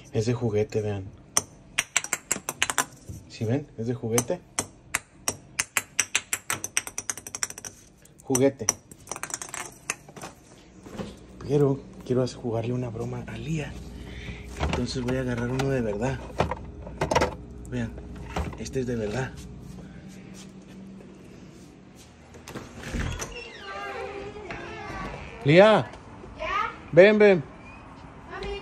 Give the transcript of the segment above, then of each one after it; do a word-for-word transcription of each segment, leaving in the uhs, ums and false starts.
Es de juguete, vean. ¿Sí ven? Es de juguete. Juguete. Pero quiero jugarle una broma a Lía. Entonces voy a agarrar uno de verdad. Vean, este es de verdad. Lía. ¿Ya? Ven, ven. Mami.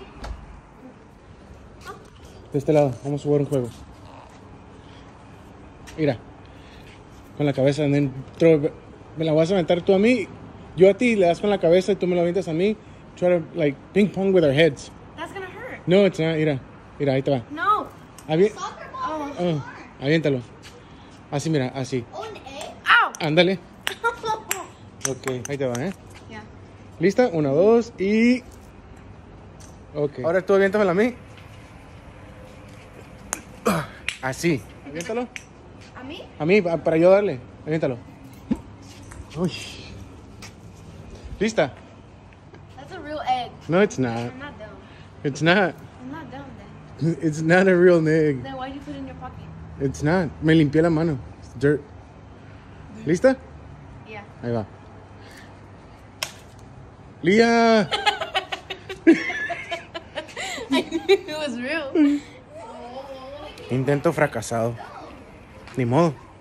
De este lado, vamos a jugar un juego. Mira. Con la cabeza. Dentro, me la vas a aventar tú a mí. Yo a ti le das con la cabeza y tú me la avientas a mí. Try to like ping pong with our heads. That's gonna hurt. No, it's not. Mira. Mira, ahí te va. No. Avi Soccer ball. oh, aviéntalo. Así, mira, así. Oh, an egg? Ow. Ándale. Ok, ahí te va, ¿eh? Yeah. ¿Lista? Una, dos y... Ok. Ahora tú aviéntamela a mí. Así. Aviéntalo. ¿A mí? A mí, pa- para yo darle. Aviéntalo. Uy. ¿Lista? That's a real egg. No, it's not. I'm not dumb. It's not. I'm not dumb then. It's not a real egg. Then why do you put it in your pocket? It's not. Me limpié la mano. It's dirt. ¿Lista? Yeah. Ahí va. Lía. I knew it was real. Intento fracasado. Ni modo.